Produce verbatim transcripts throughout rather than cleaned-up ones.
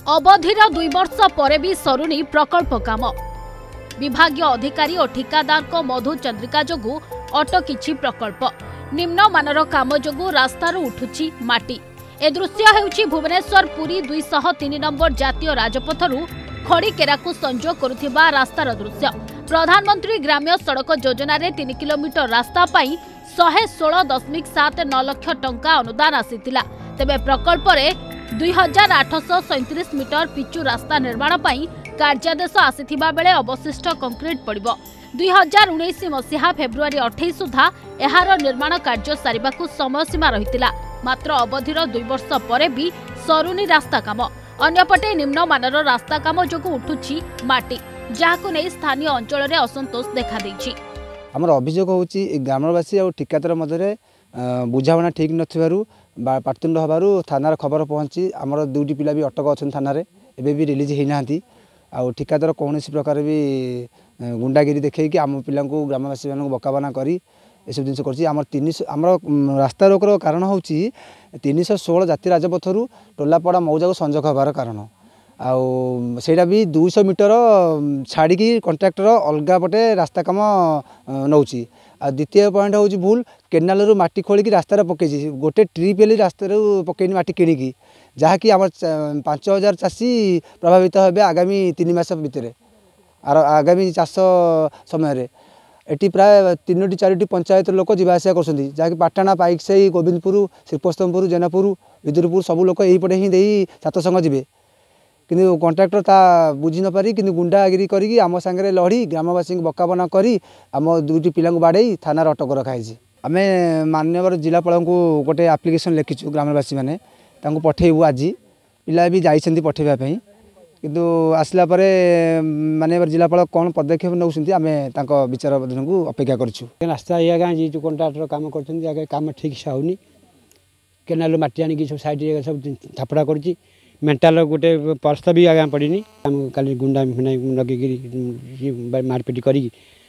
अवधिर दुई वर्ष पर भी सरुनी प्रकल्प काम। विभागीय अधिकारी और ठिकादार को मधु चंद्रिका जोगु अटकी प्रकल्प। निम्न मानर काम जोगु रास्तार उठुछि माटी। ए दृश्य हेउछि भुवनेश्वर पुरी दुई सौ तीन नंबर जातीय राजपथरु खड़ीकेरा को संजोग करुथिबा रास्तार दृश्य। प्रधानमंत्री ग्राम्य सड़क योजना रे तीन किलोमीटर रास्ता पाई शहे सोलह दशमिक सात नौ लाख टंका अनुदान आसीतिला। तेबे प्रकल्प रे दुई हजार आठश सैंतीस मीटर पिचु रास्ता निर्माण पाई कार्यादेश आसीथिबा बेले अवशिष्ट कंक्रीट पड़िबो। दुई हजार उन्नीस मसीहा फेब्रुआरी अठाईस सुधा एहार निर्माण कार्य सारिबाकू समय सीमा रहितिला। मात्र अवधिर दुई वर्ष पर भी सरुनी रास्ता काम। अन्यपटे निम्न मानर रास्ता काम जोगु उठुछि माटी, जाहाकू नै स्थानीय अंचल रे असंतोष देखा दैछि। हमर अभियोग होछि ग्रामवासी और ठिकादार मध्य बुझावना ठीक नथिबारु पाटतुंड हबारु थानार खबर पहुंची आमर दुईटी पिला भी अटक अछन थानारे एबे भी रिलीज हेई नांती। आ ठिकादार कौनसी प्रकार भी गुंडागिरी देखी आम पिला ग्रामवासी मान बकाबना करी एसब जिन कर तीन रास्ता रोकर कारण हूँ तीन शौ षोह जाति राजपथर टोलापड़ा मौजा को संजोग हबार कारण आईटा भी दुई सौ मीटर छाड़ी कंट्राक्टर अलग पटे रास्ता कम नौ। द्वितीय पॉइंट हूँ भूल केनाल रू माटी खोलिकी रास्तार पकई गोटे ट्रिप एली रास्तार पकईनी माटी किणिकी जहाँकि आम पांच हजार चाषी प्रभावित हे आगामी तीन मास भितर आगामी चाष समय एटी प्राय तीनो चारोटी पंचायत लोक जावासिया कर जहाँकि पाटना पाइकसाई गोविंदपुर श्रीपोस्तमपुर जेनापुर विदुरपुर सब लोक यहीपटे ही दे सातसंग जी किंतु कंट्राक्टर ता बुझी न पारी किंतु गुंडागिरी करी आम सांगे लड़ी ग्रामवासी बकाबना करी आम दुईटी पिला बाड़े थाना अटक रखाई। आम माननीय जिलापाल को गोटे आप्लिकेसन लिखिचु ग्रामवासी मैंने पठेबू आज पिला भी जाइछन्ति पठेबाई किंतु आसला परे माननीय जिलापाल कौन पदक्षेप नौ आम विचार को अपेक्षा करूँ। रास्ता ये गाँ जी जो कंट्राक्टर काम कर काम ठीक से होनी केनाल मटी आनिक सब साइड सब थापड़ा कर मेंटाल गोटे पर्स भी आगे पड़नी खाली गुंडा फिना लगे मारपिट कर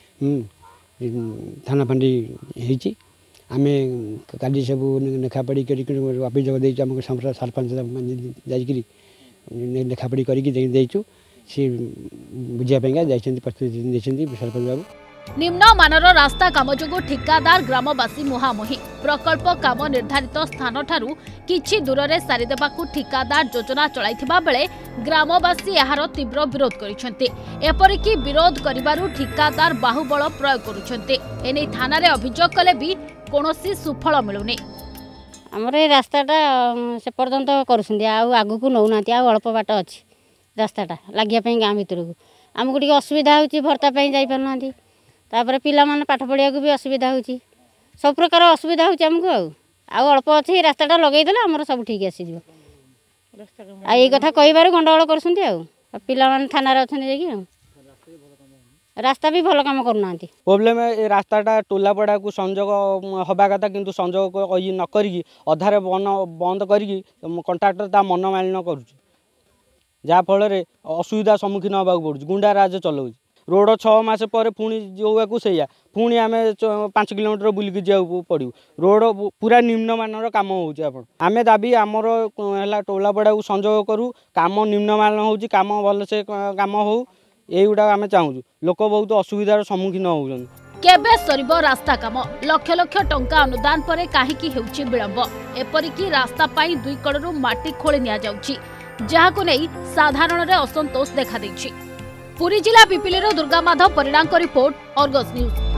थाना फांडी होती आम काली सब लेखा पढ़ी कर अभियोग देम सरपंच जाकि लेखापढ़ी करूँ सी बुझापा जाती प्रस्तुति सरपंच बाबू। निम्न मानर रास्ता काम जोगु ठिकादार ग्रामवासी मुहामुही। प्रकल्प काम निर्धारित स्थान ठारू किछि दूर रे सारी देबाकू ठिकादार योजना चलाइथिबा बेले ग्रामवासी एहार तीव्र विरोध करिसेंते। एपरिकी विरोध करिबारु ठिकादार बाहुबल प्रयोग करुछन्ते। एनै थाना रे अभियोग कले भी कोनोसी सुफल मिलुनी। हमर ए रास्ताटा से पर्यंत करुछन्ते आ आगु को नौनाती आ अल्प बाट अछि रास्ताटा लागिया पई गां भितर को हमकु टिके असुविधा होछि भर्ता पई जाई परनांती तापर पिला माने पाठ पढ़िया को भी असुविधा होछि सब प्रकार असुविधा होछि हमकु आ अल्प अछि रास्ताटा लगै देला हमर सब ठीक आसी जिवो आ ए कथा कहिबार गंडगोल करसंती आ पिला माने थाना रे अछन जेकी रास्ता भी भल काम करनांती। प्रॉब्लम ए रास्ताटा टोलापड़ा को संजोग हवा कथा किंतु संजोग न करिकी अधारे बन बंद करिकी कंट्राक्टर ता मन मालिन करूछि जहाँ फल असुविधा सम्मुखीन होगा पड़ुछ गुंडा राज चलाऊँ रोड छः मास पर पुणी जो सैया पुणी आम पांच किलोमीटर बुलिकी जाऊँ पड़ू रोड पूरा निम्नमान कम हो आम दाबी आमर है टोलापड़ा को संजोग करूँ कम निम्नमान हो कम भलसे कम हो युवा आम चाहूँ लोक बहुत असुविधार सम्मुखीन होउछन। केबे सरिबो रास्ता काम लक्ष लक्ष टंका अनुदान परे काहेकि हेउछि विलंब। एपरिकी रास्ता पाई दुई कड़रू माटी खोली निया जाउछि जहाको नै साधारण रे असंतोष देखा दैछि। पुरी जिला पिपिलीर दुर्गा माधव परिणाम रिपोर्ट अर्गस न्यूज।